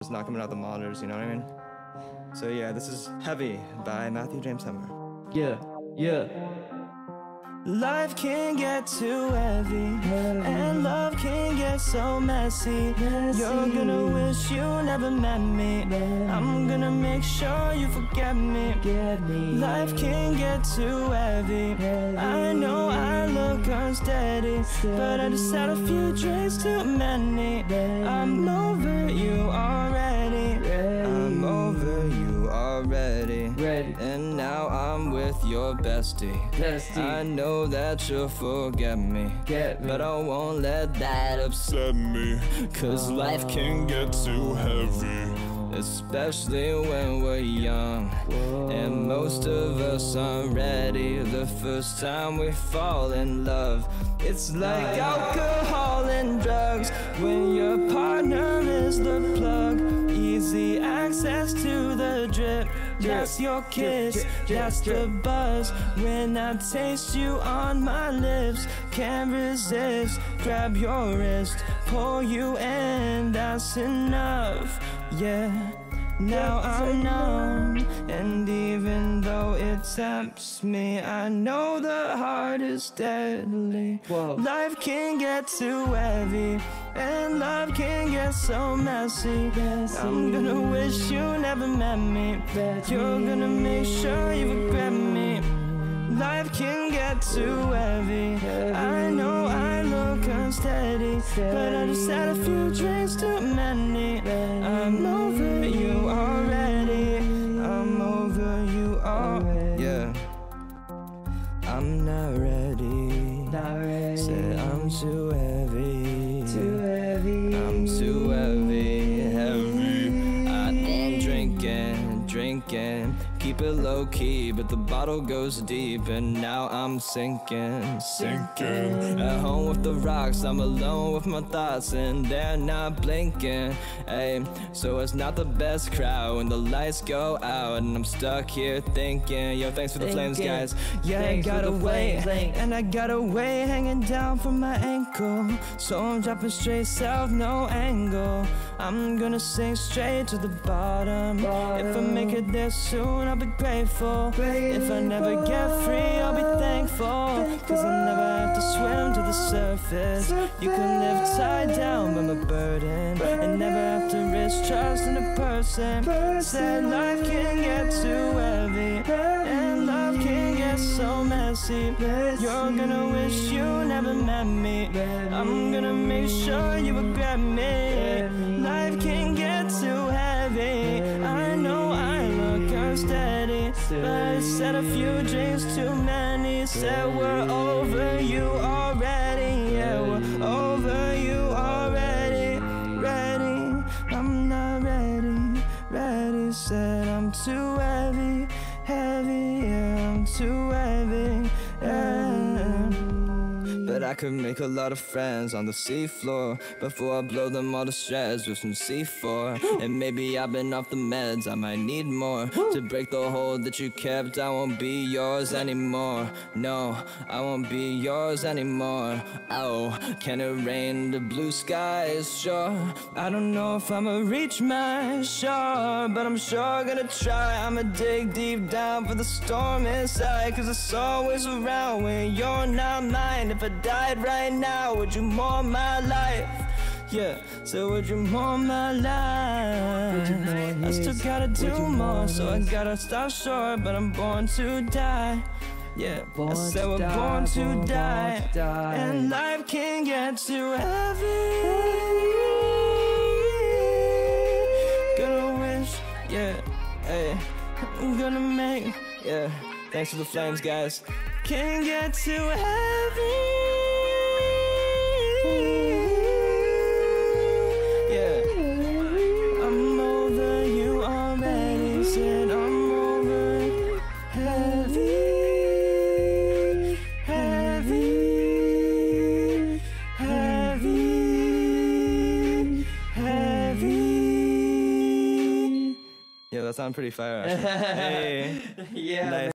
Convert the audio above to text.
It's not coming out the monitors, you know what I mean? So yeah, this is Heavy by Matthew James Hemmer. Yeah, yeah. Life can get too heavy, and love can get so messy. You're gonna wish you never met me. I'm gonna make sure you forget me. Life can get too heavy. I know I look unsteady, but I just had a few drinks too many. I'm over you already. I'm over you already. And now I'm with your bestie. I know that you'll forget me, but I won't let that upset me. Cause life can get too heavy, especially when we're young. And most of us aren't ready the first time we fall in love. It's like alcohol and drugs when your partner is the plug. Easy access to the drip, that's your kiss, that's the buzz. When I taste you on my lips, can't resist. Grab your wrist, pull you in, that's enough, yeah. Now I'm numb, and even though it tempts me, I know the heart is deadly. Life can get too heavy, and love can get so messy. I'm gonna wish you never met me. You're gonna make sure you regret me. Life can get too heavy. I know I look unsteady, but I just had a few drinks too many. I'm over you already. I'm over you already. Yeah. I'm not ready. Said I'm too heavy. I'm too heavy. I've been drinking. Keep it low key, but the bottle goes deep, and now I'm sinking. At home with the rocks, I'm alone with my thoughts, and they're not blinking. Ay, so it's not the best crowd when the lights go out, and I'm stuck here thinking. Yo, thanks for the flames, guys. Yeah, I got a weight, and I got a weight hanging down from my ankle, so I'm dropping straight south, no angle. I'm gonna sink straight to the bottom. If I make it there soon, I'll be grateful. If I never get free, I'll be thankful. Cause I never have to swim to the surface. You can live tied down by my burden, and never have to risk trust in a person. Said life can get too heavy, and love can get so messy. You're gonna wish you never met me. I'm gonna make sure you regret me. Life can get too heavy. I know I look unsteady, but I said a few drinks too many. Said we're over you already. Yeah, we're over you already. Ready, I'm not ready. Said I'm too heavy. Yeah, I'm too heavy. Yeah. But I could make a lot of friends on the seafloor before I blow them all to shreds with some C4. And maybe I've been off the meds, I might need more to break the hold that you kept. I won't be yours anymore. No, I won't be yours anymore. Oh, can it rain the blue skies? Sure. I don't know if I'ma reach my shore, but I'm sure gonna try. I'ma dig deep down for the storm inside, cause it's always around when you're not mine. If I died right now, would you mourn my life? Yeah, so would you mourn my life? I still gotta do more, so I gotta stop short, but I'm born to die. Yeah, I said we're born to die, and life can get too heavy. Gonna wish, yeah, hey, I'm gonna make, yeah. Thanks for the flames, guys. Can get too heavy. Yeah, I'm over you already. Said I'm over it. Heavy. Yeah, that sounded pretty fire, actually. Hey. Yeah. Nice.